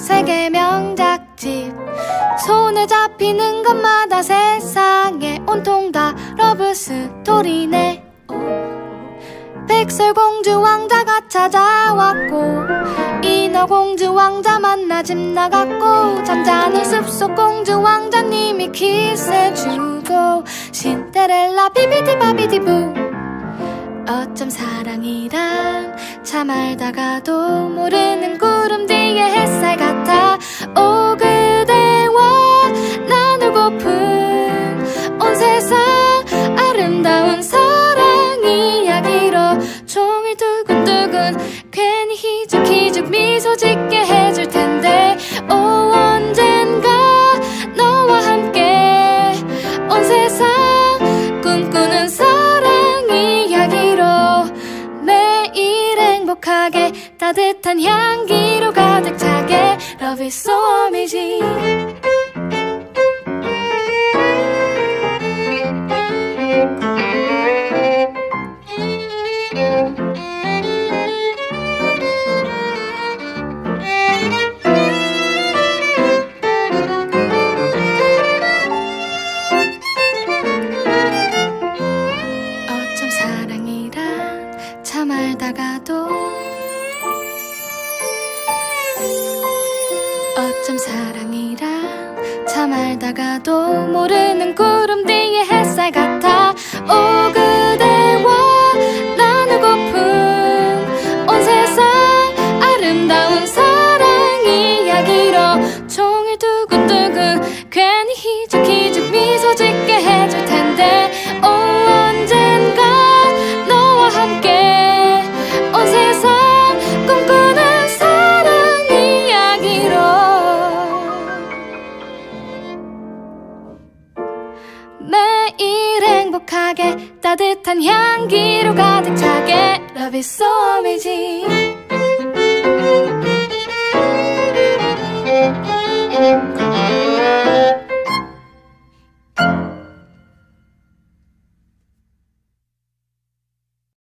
세계 명작집 손에 잡히는 것마다 세상에 온통 다 러브 스토리네. 백설공주 왕자가 찾아왔고 인어공주 왕자 만나 집 나갔고 잠자는 숲속 공주 왕자님이 키스해주고 신데렐라 비비디 바비디부. 어쩜 사랑이란 참 알다가도 모르는 구름 뒤의 햇살 같아. 오 그대와 나누고픈 온 세상 아름다운 사랑 이야기로 종일 두근두근 괜히 희죽희죽 미소 짓게 해줄 텐데. 오 언젠가 너와 함께 온 세상 꿈꾸는 사랑 이야기로 매일 행복하게 따뜻한 향기로 가득 차게 Love is so amazing. 어쩜 사랑이란 참 알다가도 어쩜 사랑이란 참 알다가도 모르는 구름 뒤의 햇살 같아. 오 그대와 나누고픈 온 세상 아름다운 사랑 이야기로 종일 두근두근 괜히 희죽희죽 미소 짓게 해줄 텐데. 오 언젠가 너와 함께 온 세상 꿈꾸는 사랑 이야기로 매일 행복하게 따뜻한 향기로 가득 차게 Love is so amazing.